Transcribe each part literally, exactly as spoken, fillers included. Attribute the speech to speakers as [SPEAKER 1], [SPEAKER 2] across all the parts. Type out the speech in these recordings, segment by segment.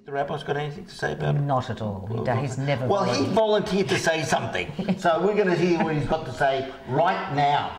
[SPEAKER 1] The rabbi's got anything to say about it?
[SPEAKER 2] Not at all. He, he's never.
[SPEAKER 1] Well, he volunteered to say something, so we're going to hear what he's got to say right now.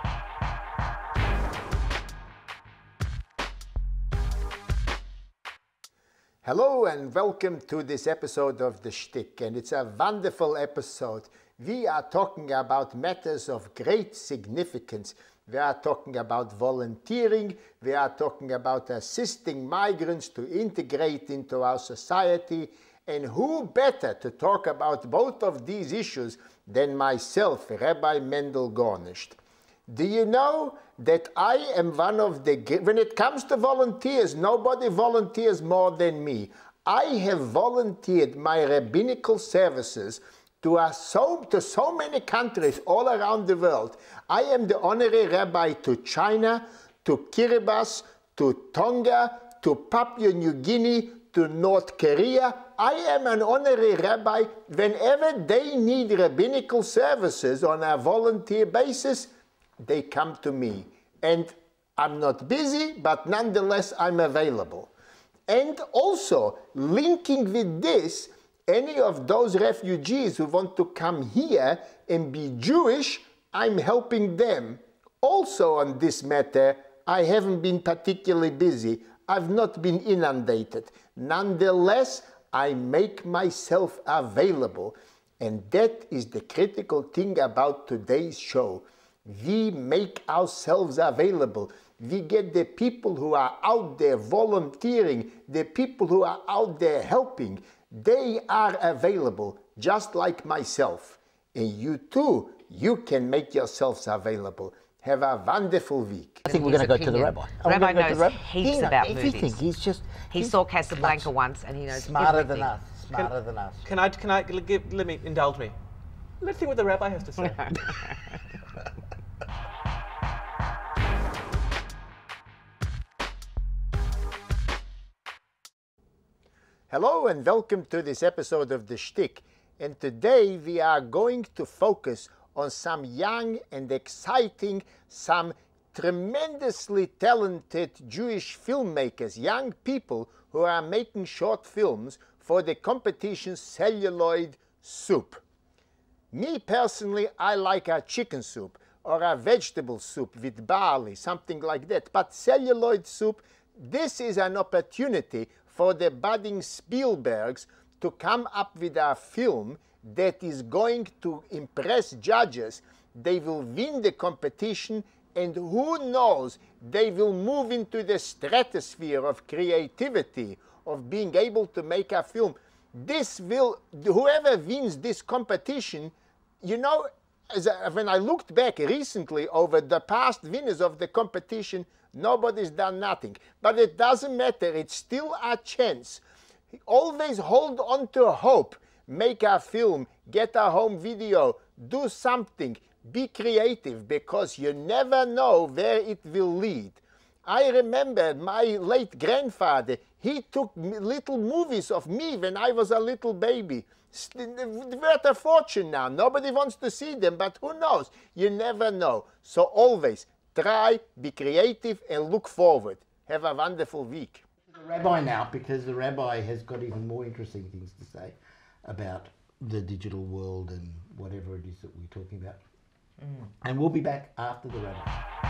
[SPEAKER 3] Hello and welcome to this episode of The Shtick, and it's a wonderful episode. We are talking about matters of great significance. We are talking about volunteering. We are talking about assisting migrants to integrate into our society. And who better to talk about both of these issues than myself, Rabbi Mendel Gornisht. Do you know that I am one of the, when it comes to volunteers, nobody volunteers more than me. I have volunteered my rabbinical services to, uh, so, to so many countries all around the world. I am the honorary rabbi to China, to Kiribati, to Tonga, to Papua New Guinea, to North Korea. I am an honorary rabbi. Whenever they need rabbinical services on a volunteer basis, they come to me. And I'm not busy, but nonetheless I'm available. And also, linking with this, any of those refugees who want to come here and be Jewish, I'm helping them. Also on this matter, I haven't been particularly busy. I've not been inundated. Nonetheless, I make myself available. And that is the critical thing about today's show. We make ourselves available. We get the people who are out there volunteering, the people who are out there helping. They are available, just like myself. And you too, you can make yourselves available. Have a wonderful week.
[SPEAKER 1] I think we're going to go to the rabbi.
[SPEAKER 2] Rabbi knows heaps about
[SPEAKER 1] everything.
[SPEAKER 2] movies.
[SPEAKER 1] He's just
[SPEAKER 2] He saw Casablanca once, and he knows
[SPEAKER 1] smarter
[SPEAKER 2] everything.
[SPEAKER 1] than us. Smarter than us.
[SPEAKER 4] Can I, can I, give, let me, indulge me. Let's see what the rabbi has to say.
[SPEAKER 3] Hello and welcome to this episode of The Shtick. And today we are going to focus on some young and exciting, some tremendously talented Jewish filmmakers, young people who are making short films for the competition Celluloid Soup. Me personally, I like a chicken soup or a vegetable soup with barley, something like that. But celluloid soup, this is an opportunity for the budding Spielbergs to come up with a film that is going to impress judges. They will win the competition, and who knows, they will move into the stratosphere of creativity, of being able to make a film. This will, whoever wins this competition, you know, as a, when I looked back recently over the past winners of the competition, nobody's done nothing. But it doesn't matter, it's still a chance. Always hold on to hope. Make a film, get a home video, do something. Be creative, because you never know where it will lead. I remember my late grandfather, he took little movies of me when I was a little baby. Worth a fortune now. Nobody wants to see them, but who knows? You never know. So always try, be creative, and look forward. Have a wonderful week.
[SPEAKER 1] The rabbi now, because the rabbi has got even more interesting things to say about the digital world and whatever it is that we're talking about. Mm. And we'll be back after the rabbi.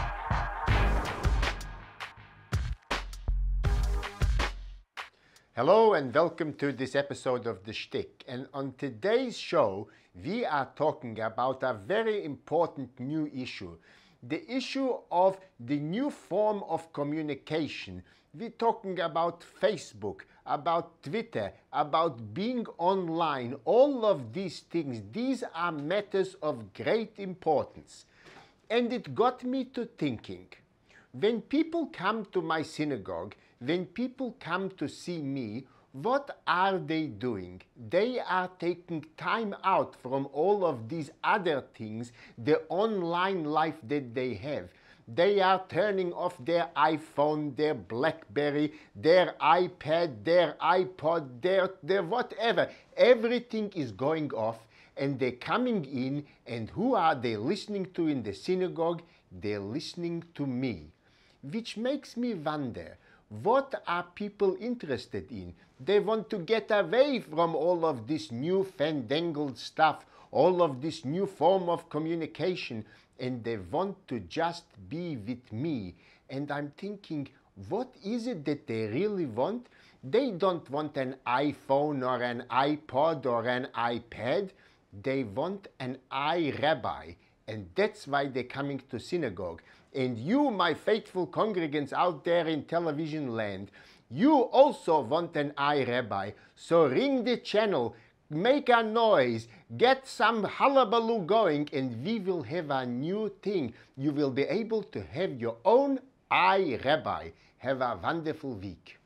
[SPEAKER 3] Hello and welcome to this episode of The Shtick. And on today's show, we are talking about a very important new issue. The issue of the new form of communication. We're talking about Facebook, about Twitter, about being online. All of these things, these are matters of great importance. And it got me to thinking, when people come to my synagogue, when people come to see me, what are they doing? They are taking time out from all of these other things, the online life that they have. They are turning off their iPhone, their BlackBerry, their iPad, their iPod, their, their whatever. Everything is going off, and they're coming in, and who are they listening to in the synagogue? They're listening to me. Which makes me wonder, What are people interested in? They want to get away from all of this new fandangled stuff, all of this new form of communication, and they want to just be with me. And I'm thinking, what is it that they really want? They don't want an iPhone or an iPod or an iPad. They want an I-Rabbi, and that's why they're coming to synagogue. And you, my faithful congregants out there in television land, you also want an I-Rabbi. So ring the channel, make a noise, get some hullabaloo going, and we will have a new thing. You will be able to have your own I-Rabbi. Have a wonderful week.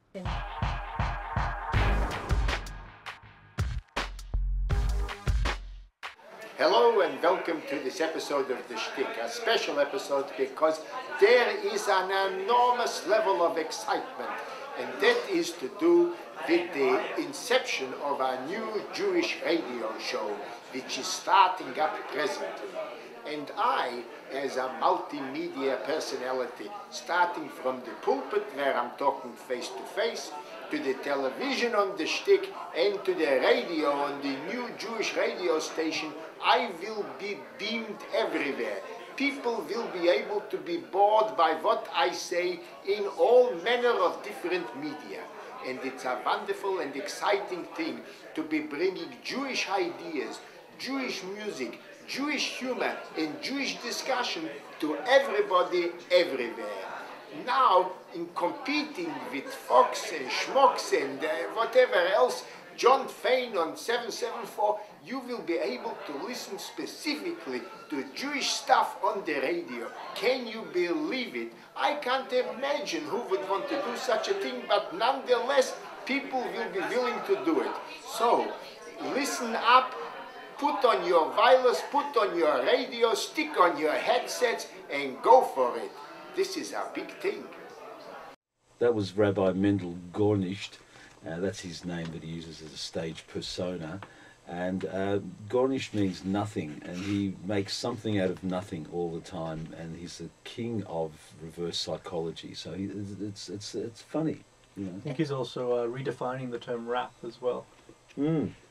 [SPEAKER 3] Hello and welcome to this episode of The Shtick, a special episode because there is an enormous level of excitement, and that is to do with the inception of a new Jewish radio show which is starting up presently. And I, as a multimedia personality, starting from the pulpit where I'm talking face to face, to the television on the shtick, and to the radio on the new Jewish radio station, I will be beamed everywhere. People will be able to be bored by what I say in all manner of different media. And it's a wonderful and exciting thing to be bringing Jewish ideas, Jewish music, Jewish humor, and Jewish discussion to everybody everywhere. Now, in competing with Fox and Schmox and uh, whatever else, John Fain on seven seven four, you will be able to listen specifically to Jewish stuff on the radio. Can you believe it? I can't imagine who would want to do such a thing, but nonetheless, people will be willing to do it. So, listen up, put on your wireless, put on your radio, stick on your headsets, and go for it. This is a big thing.
[SPEAKER 5] That was Rabbi Mendel Gornisht. Uh, that's his name that he uses as a stage persona. And uh, Gornisht means nothing, and he makes something out of nothing all the time. And he's the king of reverse psychology. So he, it's it's it's funny. You know?
[SPEAKER 6] I think he's also uh, redefining the term rap as well.
[SPEAKER 5] Mm.